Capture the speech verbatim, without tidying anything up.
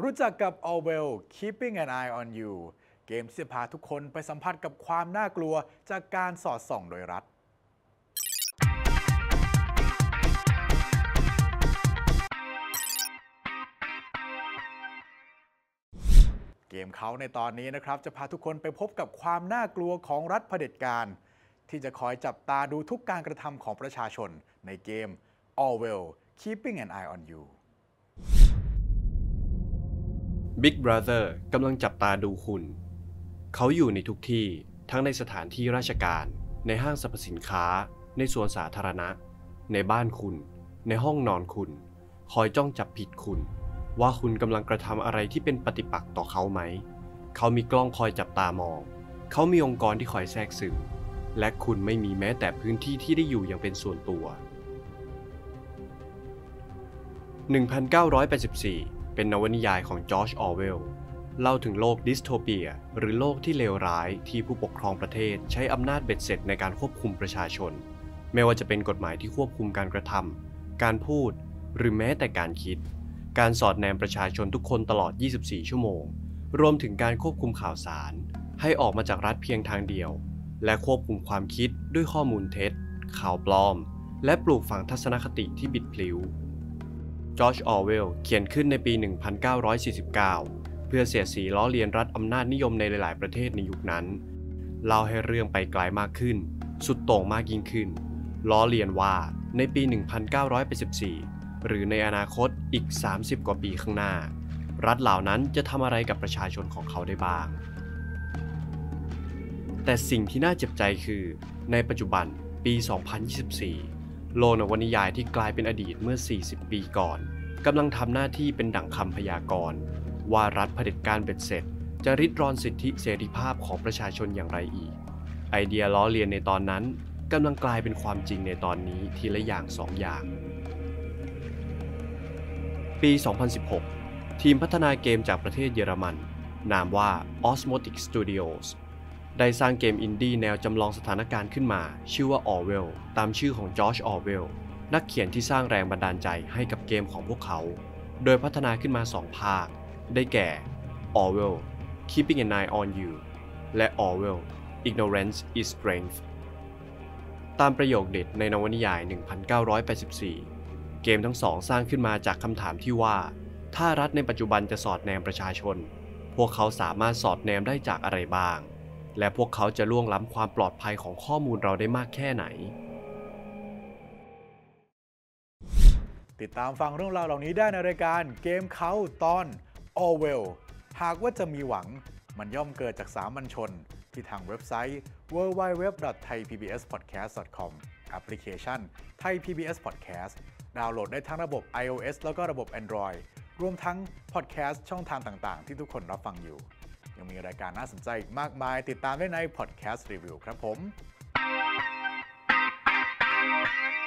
รู้จักกับ Orwell Keeping an Eye on You เกมที่จะพาทุกคนไปสัมผัสกับความน่ากลัวจากการสอดส่องโดยรัฐเกมเขาในตอนนี้นะครับจะพาทุกคนไปพบกับความน่ากลัวของรัฐเผด็จการที่จะคอยจับตาดูทุกการกระทำของประชาชนในเกม Orwell Keeping an Eye on You Big Brother กำลังจับตาดูคุณเขาอยู่ในทุกที่ทั้งในสถานที่ราชการในห้างสรรพสินค้าในสวนสาธารณะในบ้านคุณในห้องนอนคุณคอยจ้องจับผิดคุณว่าคุณกำลังกระทำอะไรที่เป็นปฏิปักษ์ต่อเขาไหมเขามีกล้องคอยจับตามองเขามีองค์กรที่คอยแทรกซึมและคุณไม่มีแม้แต่พื้นที่ที่ได้อยู่อย่างเป็นส่วนตัวหนึ่งพันเก้าร้อยแปดสิบสี่เป็นนวนิยายของจอร์จ ออร์เวลล์เล่าถึงโลกดิสโทเปียหรือโลกที่เลวร้ายที่ผู้ปกครองประเทศใช้อำนาจเบ็ดเสร็จในการควบคุมประชาชนไม่ว่าจะเป็นกฎหมายที่ควบคุมการกระทำการพูดหรือแม้แต่การคิดการสอดแนมประชาชนทุกคนตลอดยี่สิบสี่ชั่วโมงรวมถึงการควบคุมข่าวสารให้ออกมาจากรัฐเพียงทางเดียวและควบคุมความคิดด้วยข้อมูลเท็จข่าวปลอมและปลูกฝังทัศนคติที่บิดพลิ้วจอร์จ ออร์เวลล์เขียนขึ้นในปี หนึ่งพันเก้าร้อยสี่สิบเก้า เพื่อเสียดสีล้อเลียนรัฐอำนาจนิยมในหลายๆประเทศในยุคนั้นเล่าให้เรื่องไปไกลมากขึ้นสุดโต่งมากยิ่งขึ้นล้อเลียนว่าในปี หนึ่งพันเก้าร้อยแปดสิบสี่ หรือในอนาคตอีก สามสิบ กว่าปีข้างหน้ารัฐเหล่านั้นจะทำอะไรกับประชาชนของเขาได้บ้างแต่สิ่งที่น่าเจ็บใจคือในปัจจุบันปี สองพันยี่สิบสี่ โลกนวนิยายที่กลายเป็นอดีตเมื่อ สี่สิบ ปีก่อนกำลังทำหน้าที่เป็นดั่งคำพยากรณ์ว่ารัฐเผด็จการเบ็ดเสร็จจะริดรอนสิทธิเสรีภาพของประชาชนอย่างไรอีกไอเดียล้อเลียนในตอนนั้นกำลังกลายเป็นความจริงในตอนนี้ทีละอย่างสองอย่างปี สองพันสิบหก ทีมพัฒนาเกมจากประเทศเยอรมันนามว่า Osmotic Studios ได้สร้างเกมอินดี้แนวจำลองสถานการณ์ขึ้นมาชื่อว่า Orwell ตามชื่อของจอร์จ ออร์เวลล์นักเขียนที่สร้างแรงบันดาลใจให้กับเกมของพวกเขาโดยพัฒนาขึ้นมาสองภาคได้แก่ Orwell Keeping an Eye on You และ Orwell Ignorance is Strength ตามประโยคเด็ดในนวนิยาย หนึ่งพันเก้าร้อยแปดสิบสี่ เกมทั้งสองสร้างขึ้นมาจากคำถามที่ว่าถ้ารัฐในปัจจุบันจะสอดแนมประชาชนพวกเขาสามารถสอดแนมได้จากอะไรบ้างและพวกเขาจะล่วงล้ำความปลอดภัยของข้อมูลเราได้มากแค่ไหนติดตามฟังเรื่องราวเหล่านี้ได้ในรายการเกมเขาตอน Orwell หากว่าจะมีหวังมันย่อมเกิดจากสามัญชนที่ทางเว็บไซต์ ดับเบิลยู ดับเบิลยู ดับเบิลยู ดอท ไทย พี บี เอส พอดแคสต์ ดอท คอม แอปพลิเคชัน Thai พี บี เอส Podcast ดาวน์โหลดได้ทั้งระบบ iOS แล้วก็ระบบ Android รวมทั้ง Podcast ช่องทางต่างๆที่ทุกคนรับฟังอยู่ยังมีรายการน่าสนใจอีกมากมายติดตามได้ใน Podcast Review ครับผม